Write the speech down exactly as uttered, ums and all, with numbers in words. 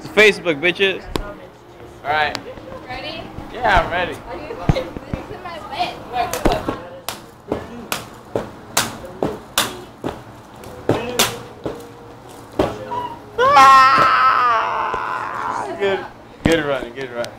It's Facebook, bitches. Alright. Ready? Yeah, I'm ready. This is my bed. Wait, good luck. Ah! Good, good running, good running.